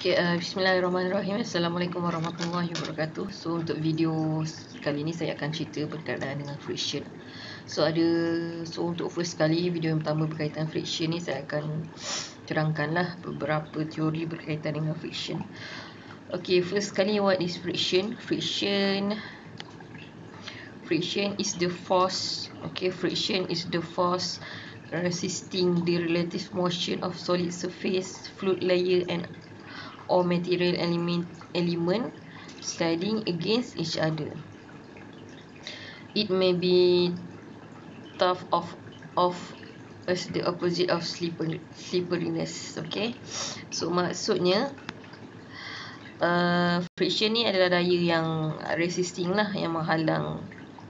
Okay, Bismillahirrahmanirrahim. Assalamualaikum warahmatullahi wabarakatuh. So untuk video kali ini saya akan cerita berkaitan dengan friction. So untuk first kali video yang pertama berkaitan friction ni, saya akan terangkanlah beberapa teori berkaitan dengan friction. Okay, first kali, what is friction? Friction is the force. Okay, friction is the force resisting the relative motion of solid surface, fluid layer or material element sliding against each other. It may be tough as the opposite of slipperiness. Okay, so maksudnya friction ni adalah daya yang resisting lah, yang menghalang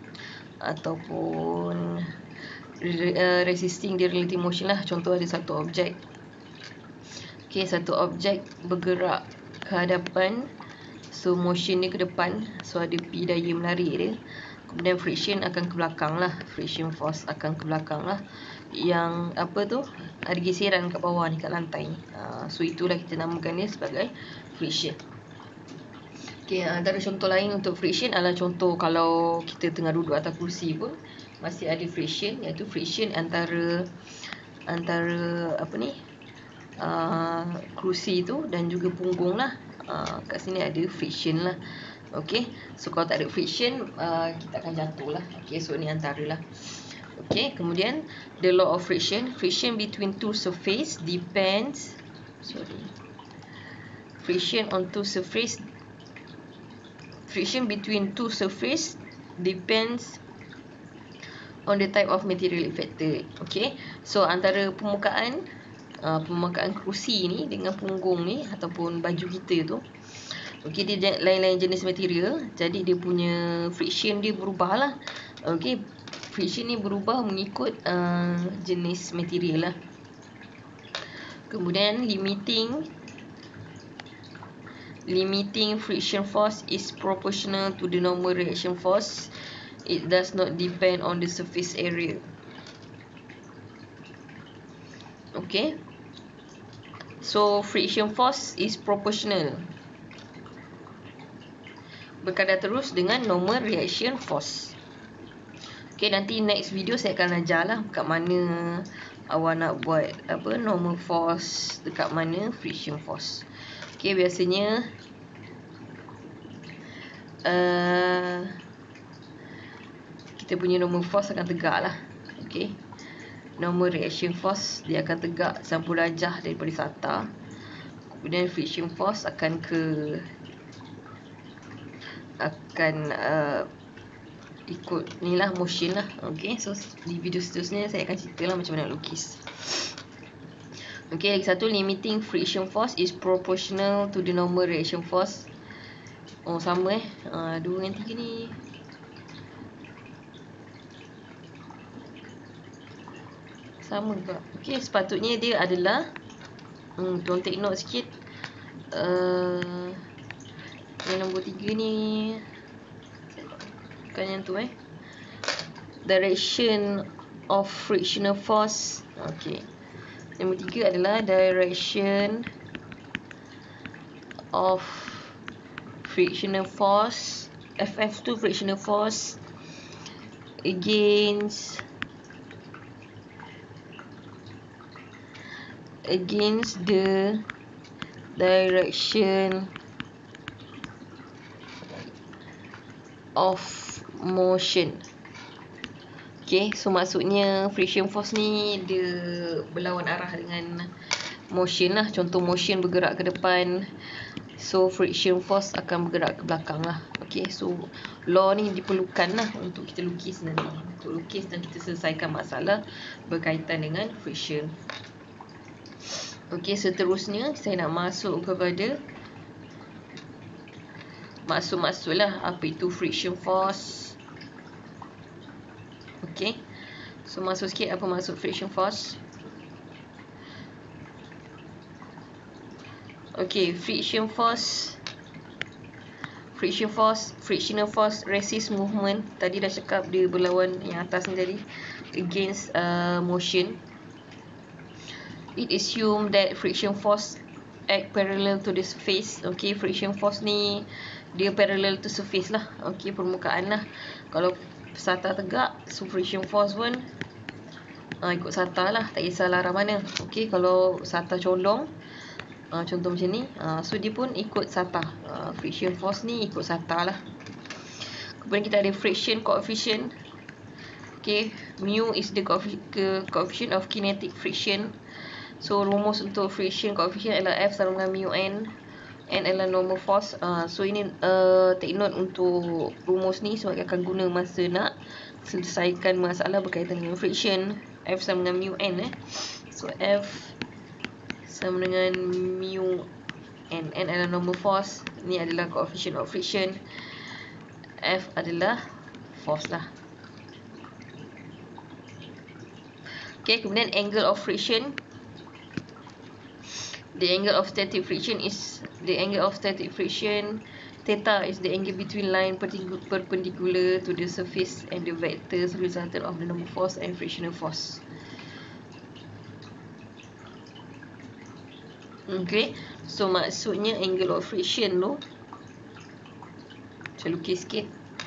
ataupun resisting the relative motion lah. Contoh, ada satu objek. Okay, satu objek bergerak ke hadapan, so motion dia ke depan, so ada P daya menarik dia. Kemudian friction akan ke belakang lah, friction force akan ke belakang lah, yang apa tu, ada geseran kat bawah ni, kat lantai. So itulah kita namakan dia sebagai friction. Okay, antara contoh lain untuk friction adalah contoh kalau kita tengah duduk atas kursi pun masih ada friction, iaitu friction antara apa ni, kerusi tu dan juga punggung lah. Kat sini ada friction lah. Okay, so kalau tak ada friction, kita akan jatuh lah. Okay, so ni antara lah. Okay, kemudian the law of friction between two surface depends, friction between two surface depends on the type of material affected. Okay, so antara permukaan kerusi ni dengan punggung ni ataupun baju kita tu, okay, dia lain-lain jenis material, jadi dia punya friction dia berubah lah. Okay, friction ni berubah mengikut jenis material lah. Kemudian limiting friction force is proportional to the normal reaction force. It does not depend on the surface area. Okay, so friction force is proportional, berkadar terus dengan normal reaction force. Okay, nanti next video saya akan ajar lah kat mana awak nak buat apa, normal force, dekat mana friction force. Okay, biasanya kita punya normal force akan tegak lah. Okay, normal reaction force dia akan tegak 90 darjah daripada sata. Kemudian friction force akan ikut ni lah, motion lah. Okay, so di video seterusnya saya akan cerita lah macam mana nak lukis. Okay, lagi satu, limiting friction force is proportional to the normal reaction force. Oh, sama 2 dengan 3 ni. Sama juga. Okay, sepatutnya dia adalah tolong take note sikit. Yang nombor 3 ni bukan yang tu direction of frictional force. Okay, nombor 3 adalah direction of frictional force, FF tu frictional force against the direction of motion. Okay, so maksudnya friction force ni dia berlawan arah dengan motion lah. Contoh, motion bergerak ke depan, so friction force akan bergerak ke belakang lah. Okay, so law ni diperlukan lah untuk kita lukis nanti, untuk lukis dan kita selesaikan masalah berkaitan dengan friction. Okay, seterusnya saya nak masuk kepada maksud lah apa itu friction force. Okay, so masuk sikit apa maksud friction force. Okay, frictional force resist movement. Tadi dah cakap dia berlawan yang atas ni tadi, against motion. It assume that friction force act parallel to the surface. Okay, friction force ni dia parallel to surface lah. Okay, permukaan lah. Kalau SATA tegak, so friction force pun ikut SATA lah, tak kisahlah arah mana. Okay, kalau SATA condong, contoh macam ni, so dia pun ikut SATA. Friction force ni ikut SATA lah. Kemudian kita ada friction coefficient. Okay, mu is the coefficient of kinetic friction. So rumus untuk friction coefficient adalah F sama dengan mu n. N adalah normal force. So ini take note untuk rumus ni sebab akan guna masa nak selesaikan masalah berkaitan dengan friction. F sama dengan mu n. So F sama dengan mu n. N adalah normal force. Ini adalah coefficient of friction. F adalah force lah. Okay, kemudian angle of friction. The angle of static friction is theta is the angle between line perpendicular to the surface and the vectors resultant of the normal force and frictional force. Okay, so maksudnya angle of friction tu, saya lukis sikit.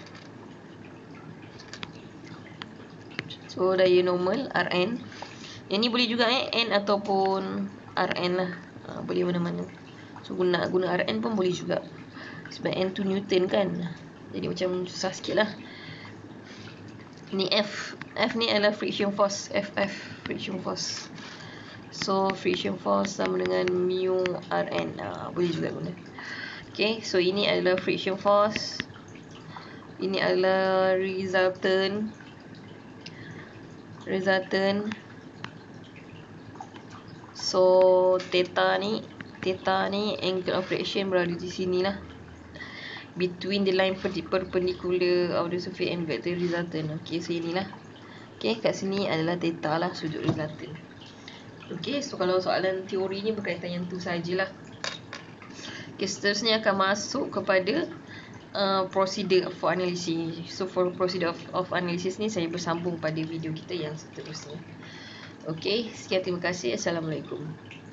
So daya normal Rn. Yang ni boleh juga N ataupun Rn lah. Boleh mana-mana. So guna Rn pun boleh juga. Sebab N tu Newton kan. Jadi macam susah sikit lah. Ni F. F ni adalah friction force. FF friction force. So friction force sama dengan mu Rn. Boleh juga guna. Okay, so ini adalah friction force. Ini adalah resultant. So theta ni angle of friction berada di sini lah, between the line perpendicular of the surface and vector resultant. Okay, so inilah. Okay, kat sini adalah theta lah, sudut resultant. Okay, so kalau soalan teori ni berkaitan yang tu sajalah. Okay, seterusnya akan masuk kepada procedure for analysis. So for procedure of analysis ni saya bersambung pada video kita yang seterusnya. Okay, sekian, terima kasih. Assalamualaikum.